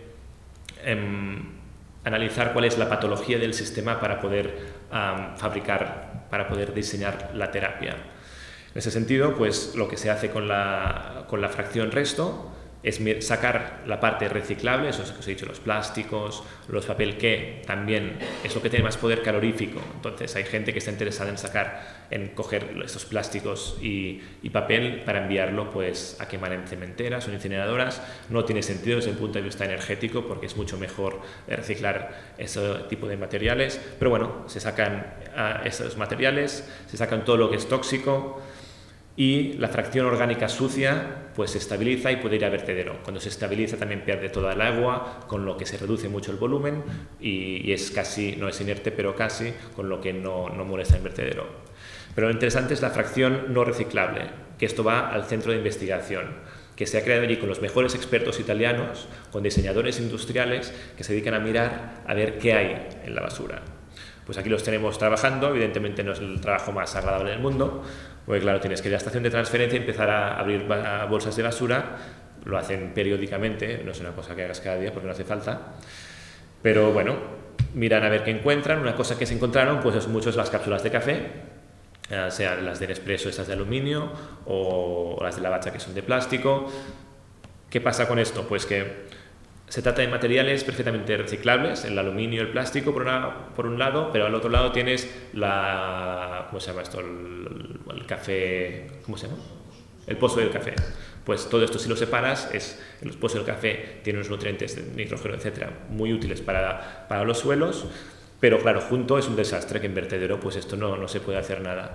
en analizar cuál es la patología del sistema para poder um, fabricar, para poder diseñar la terapia. En ese sentido, pues lo que se hace con la, con la fracción resto es sacar la parte reciclable, eso es lo que os he dicho, los plásticos, los papel, que también es lo que tiene más poder calorífico. Entonces hay gente que está interesada en sacar, en coger estos plásticos y, y papel para enviarlo pues a quemar en cementeras o en incineradoras. No tiene sentido desde el punto de vista energético porque es mucho mejor reciclar ese tipo de materiales, pero bueno, se sacan uh, esos materiales, se sacan todo lo que es tóxico, y la fracción orgánica sucia pues se estabiliza y puede ir a vertedero. Cuando se estabiliza también pierde toda el agua, con lo que se reduce mucho el volumen y, y es casi, no es inerte, pero casi, con lo que no, no molesta el vertedero. Pero lo interesante es la fracción no reciclable, que esto va al centro de investigación, que se ha creado allí con los mejores expertos italianos, con diseñadores industriales que se dedican a mirar a ver qué hay en la basura. Pues aquí los tenemos trabajando, evidentemente no es el trabajo más agradable del mundo, porque claro, tienes que ir a la estación de transferencia y empezar a abrir bolsas de basura, lo hacen periódicamente, no es una cosa que hagas cada día porque no hace falta, pero bueno, miran a ver qué encuentran. Una cosa que se encontraron pues es muchas las cápsulas de café, eh, sean las de Nespresso, estas de aluminio, o las de Lavazza que son de plástico. ¿Qué pasa con esto? Pues que se trata de materiales perfectamente reciclables, el aluminio y el plástico por, una, por un lado, pero al otro lado tienes la, ¿cómo se llama esto? El, el café, ¿cómo se llama? El pozo del café. Pues todo esto, si lo separas, es, el pozo del café tiene unos nutrientes, nitrógeno, etcétera, muy útiles para, para los suelos, pero claro, junto es un desastre, que en vertedero pues esto no, no se puede hacer nada.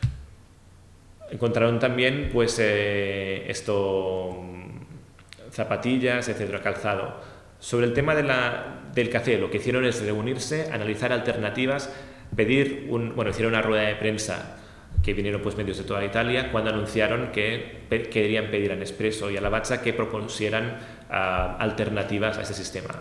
Encontraron también pues eh, esto, zapatillas, etcétera, calzado. Sobre el tema de la, del café, lo que hicieron es reunirse, analizar alternativas, pedir un, bueno, hicieron una rueda de prensa que vinieron pues medios de toda Italia cuando anunciaron que pe querían pedir a Nespresso y a Lavazza que propusieran uh, alternativas a este sistema.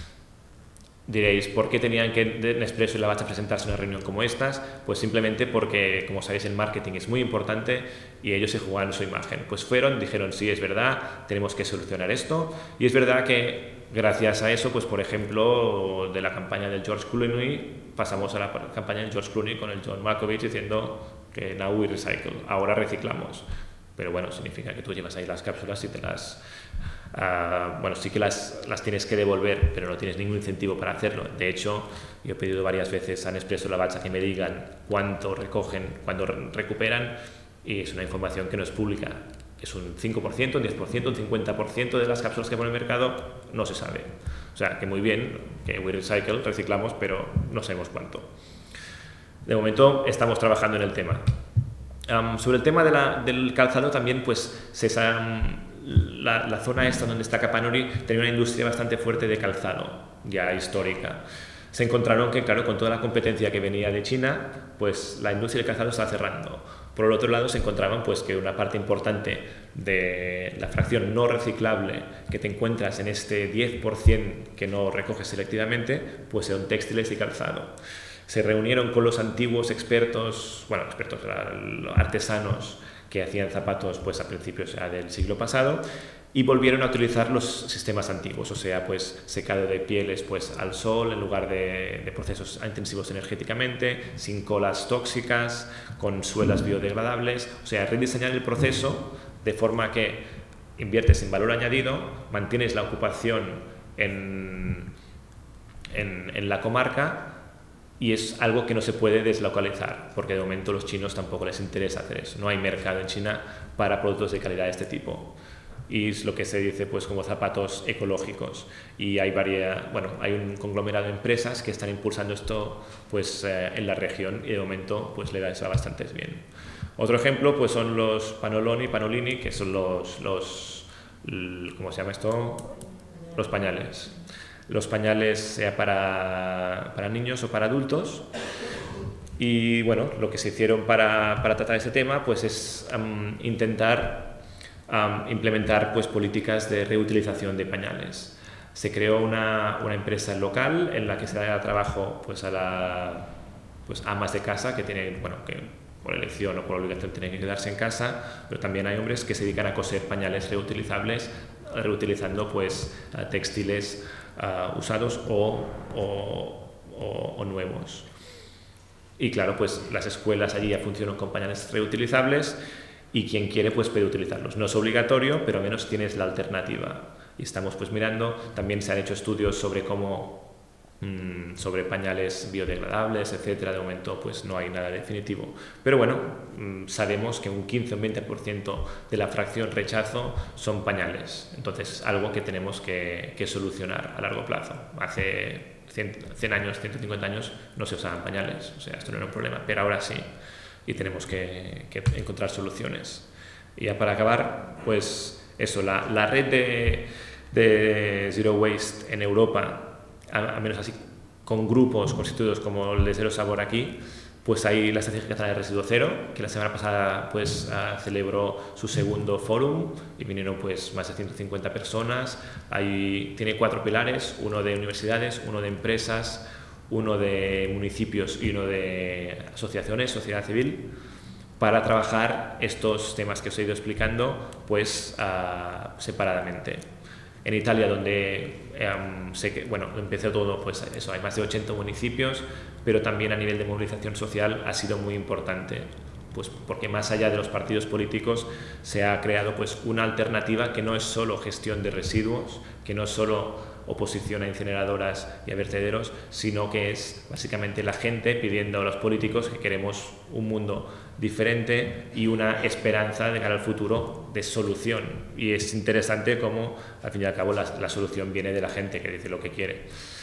Diréis, ¿por qué tenían que Nespresso y Lavazza presentarse en una reunión como estas? Pues simplemente porque, como sabéis, el marketing es muy importante y ellos se jugaban su imagen. Pues fueron, dijeron, sí, es verdad, tenemos que solucionar esto. Y es verdad que gracias a eso, pues por ejemplo, de la campaña del George Clooney, pasamos a la campaña del George Clooney con el John Malkovich diciendo que now we recycle, ahora reciclamos. Pero bueno, significa que tú llevas ahí las cápsulas y te las... Uh, bueno, sí que las, las tienes que devolver, pero no tienes ningún incentivo para hacerlo. De hecho, yo he pedido varias veces a Nespresso y Lavazza que me digan cuánto recogen, cuándo recuperan, y es una información que no es pública. Es un cinco por ciento, un diez por ciento, un cincuenta por ciento de las cápsulas que pone el mercado, no se sabe. O sea, que muy bien, que we recycle, reciclamos, pero no sabemos cuánto. De momento estamos trabajando en el tema. Um, sobre el tema de la, del calzado también, pues se um, la, la zona esta donde está Capanori tenía una industria bastante fuerte de calzado, ya histórica. Se encontraron que, claro, con toda la competencia que venía de China, pues la industria del calzado estaba cerrando. Por el otro lado, se encontraban pues que una parte importante de la fracción no reciclable que te encuentras en este diez por ciento que no recoges selectivamente, pues eran textiles y calzado. Se reunieron con los antiguos expertos, bueno, expertos, artesanos que hacían zapatos pues a principios ya del siglo pasado, y volvieron a utilizar los sistemas antiguos, o sea, pues secado de pieles pues al sol en lugar de, de procesos intensivos energéticamente, sin colas tóxicas, con suelas biodegradables, o sea, rediseñar el proceso de forma que inviertes en valor añadido, mantienes la ocupación en, en, en la comarca, y es algo que no se puede deslocalizar, porque de momento a los chinos tampoco les interesa hacer eso. No hay mercado en China para productos de calidad de este tipo. y es lo que se dice pues como zapatos ecológicos, y hay varias, bueno, hay un conglomerado de empresas que están impulsando esto pues eh, en la región, y de momento pues le da eso bastante bien. Otro ejemplo pues son los Panoloni, Panolini, que son los, los ¿cómo se llama esto? Los pañales. Los pañales sea para, para niños o para adultos. Y bueno, lo que se hicieron para, para tratar ese tema pues es um, intentar um, implementar pues políticas de reutilización de pañales. Se creó una, una empresa local en la que se da trabajo pues a la pues amas de casa que tienen, bueno, que por elección o por obligación tienen que quedarse en casa, pero también hay hombres que se dedican a coser pañales reutilizables, reutilizando pues textiles uh, usados o, o, o, o nuevos. Y claro, pues las escuelas allí ya funcionan con pañales reutilizables, y quien quiere pues puede utilizarlos. No es obligatorio, pero al menos tienes la alternativa. Y estamos pues mirando, también se han hecho estudios sobre cómo mmm, sobre pañales biodegradables, etcétera. De momento pues no hay nada definitivo. Pero bueno, mmm, sabemos que un quince o un veinte por ciento de la fracción rechazo son pañales. Entonces, algo que tenemos que, que solucionar a largo plazo. Hace cien años, ciento cincuenta años no se usaban pañales, o sea, esto no era un problema, pero ahora sí, y tenemos que, que encontrar soluciones. Y ya para acabar, pues eso, la, la red de, de Zero Waste en Europa, al menos así con grupos constituidos como el de Cero Sabor aquí, pues hay la Estrategia Catalana de Residuo Cero, que la semana pasada pues uh, celebró su segundo fórum y vinieron pues más de ciento cincuenta personas. Hay, tiene cuatro pilares, uno de universidades, uno de empresas, uno de municipios y uno de asociaciones, sociedad civil, para trabajar estos temas que os he ido explicando pues uh, separadamente. En Italia, donde um, sé que, bueno, empezó todo, pues eso, hay más de ochenta municipios, pero también a nivel de movilización social ha sido muy importante, pues porque más allá de los partidos políticos se ha creado pues una alternativa que no es solo gestión de residuos, que no es solo oposición a incineradoras y a vertederos, sino que es básicamente la gente pidiendo a los políticos que queremos un mundo diferente y una esperanza de cara al futuro de solución. Y es interesante cómo, al fin y al cabo, la, la solución viene de la gente que dice lo que quiere.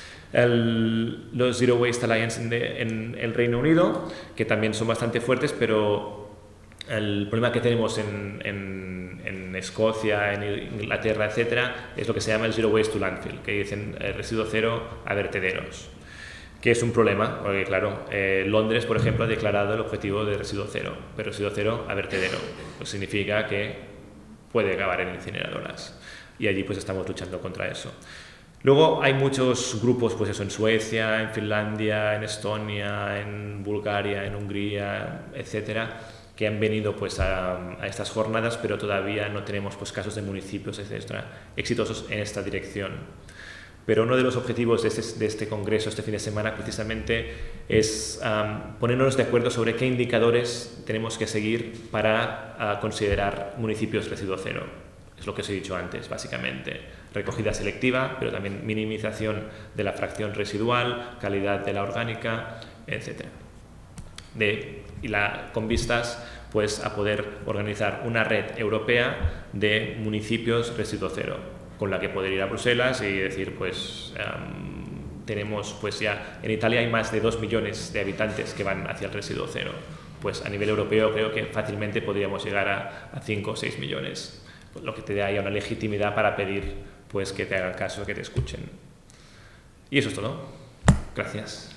El, los Zero Waste Alliance en, de, en el Reino Unido, que también son bastante fuertes, pero el problema que tenemos en, en, en Escocia, en Inglaterra, etcétera, es lo que se llama el Zero Waste to Landfill, que dicen eh, residuo cero a vertederos, que es un problema, porque claro, eh, Londres, por ejemplo, ha declarado el objetivo de residuo cero, pero residuo cero a vertedero, pues significa que puede acabar en incineradoras, y allí pues estamos luchando contra eso. Luego hay muchos grupos, pues eso, en Suecia, en Finlandia, en Estonia, en Bulgaria, en Hungría, etcétera, que han venido pues a, a estas jornadas, pero todavía no tenemos pues casos de municipios, etcétera, exitosos en esta dirección. Pero uno de los objetivos de este, de este congreso este fin de semana precisamente es um, ponernos de acuerdo sobre qué indicadores tenemos que seguir para uh, considerar municipios residuo cero. Es lo que os he dicho antes, básicamente. Recogida selectiva, pero también minimización de la fracción residual, calidad de la orgánica, etcétera. De, y la, con vistas pues, a poder organizar una red europea de municipios residuo cero, con la que poder ir a Bruselas y decir, pues, um, tenemos, pues ya, en Italia hay más de dos millones de habitantes que van hacia el residuo cero. Pues a nivel europeo creo que fácilmente podríamos llegar a, a cinco o seis millones, lo que te da ya una legitimidad para pedir pues, que te hagan caso, que te escuchen. Y eso es todo. Gracias.